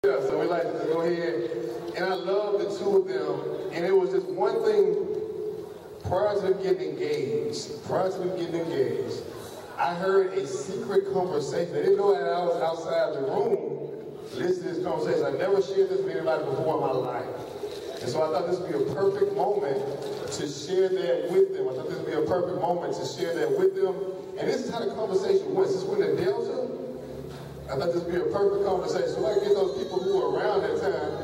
Yeah, so we like to just go ahead, and I love the two of them, and it was just one thing, prior to them getting engaged, I heard a secret conversation. I didn't know that I was outside the room listening to this conversation. I've never shared this with anybody before in my life. And so I thought this would be a perfect moment to share that with them. I thought this would be a perfect moment to share that with them. And this is how the conversation went. This is when the Delta, I thought this would be a perfect conversation. So I get those people who were around that time.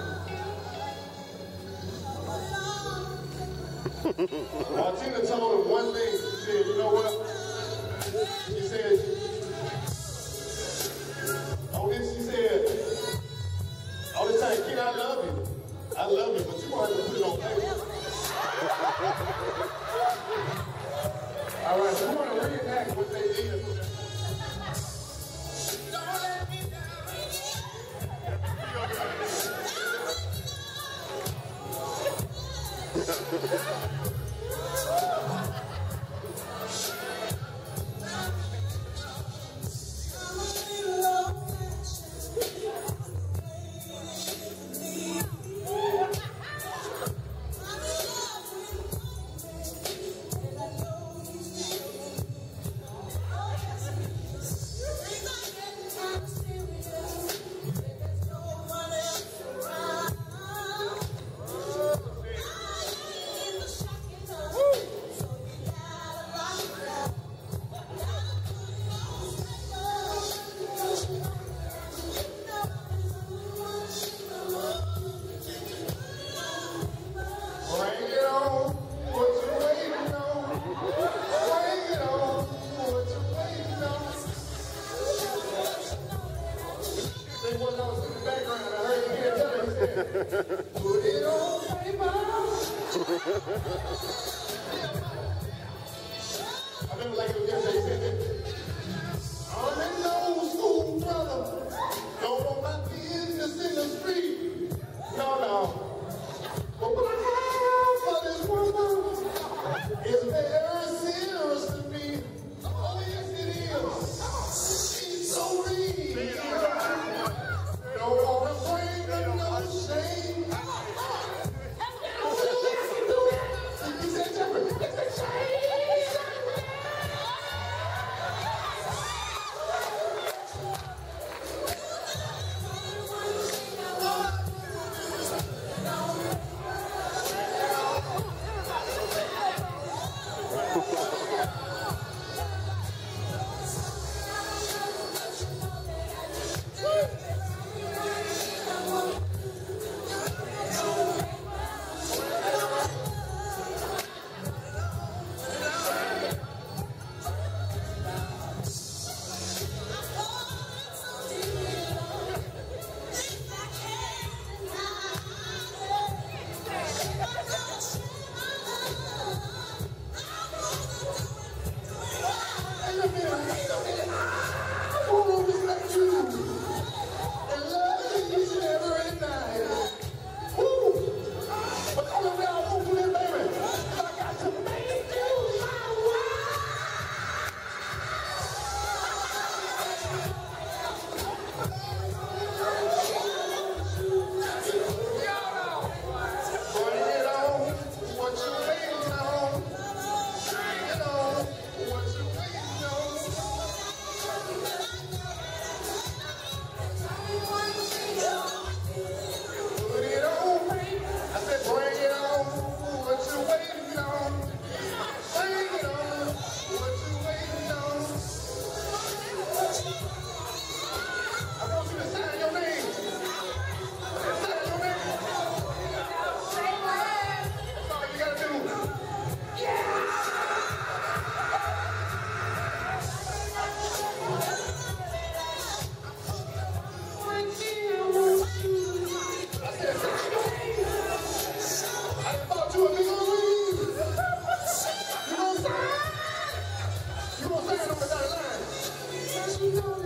Martina told him one thing. She said, you know what? She said, all this time, kid, I love you. I love you, but you want to put it on paper. All right, so we want to reenact what they did. Put it on paper. I remember like it was yesterday, he said, I'm an old school brother. Don't want my business in the street. No. But what I have for this woman is very serious to me. Oh, yes, it is. She's so real. Don't want to bring her no shame. You gonna say it on the line?